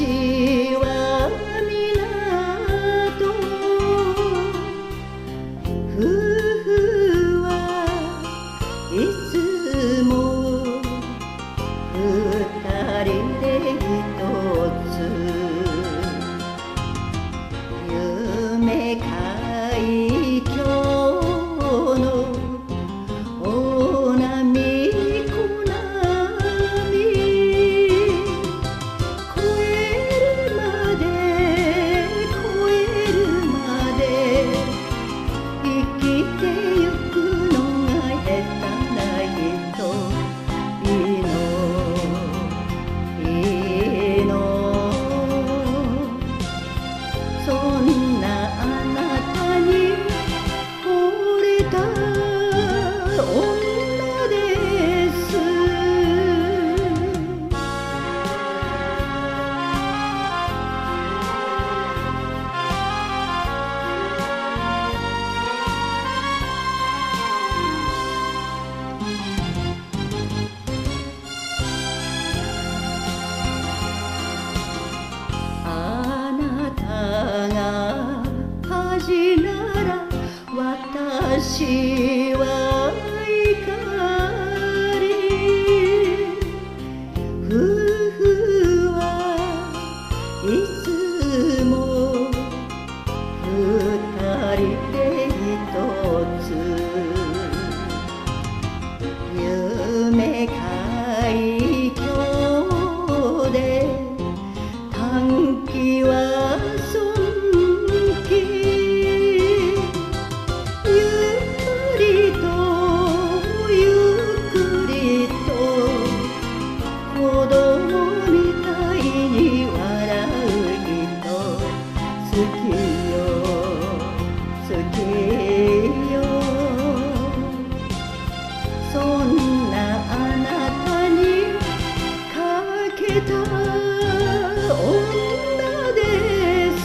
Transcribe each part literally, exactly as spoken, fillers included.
私は港夫婦はいつも二人で一つ夢海峡の大波小波越えるまで越えるまで生きてゆくのが下手な人いいのいいのそんなあなたに惚れた女です。あなたが恥なら私は怒り夫婦はいつも二人で一つ夢海峡で短期は尊敬ゆっくりとゆっくりと子供みたいに笑う人好きよ好きよそんなあなたにかけた女です。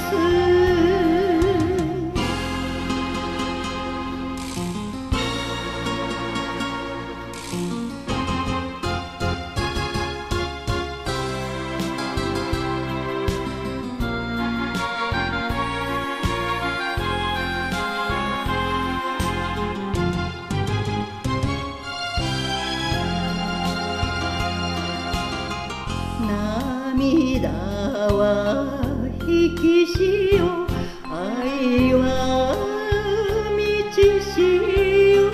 涙は引き潮愛は満ち潮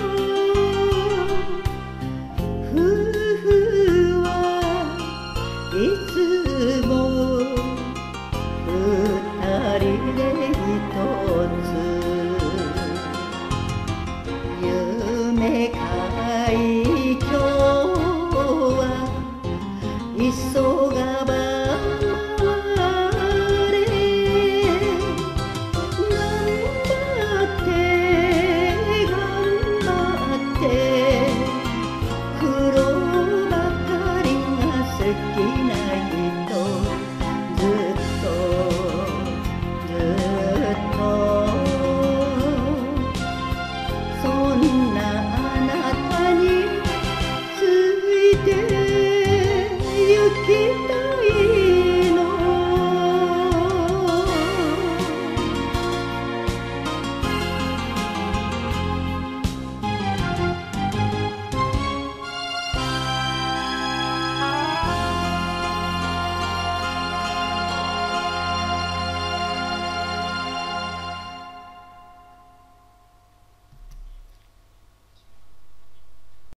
夫婦はいつも二人で一つ夢海峡は急がば回れ頑張って頑張って苦労ばかりが好き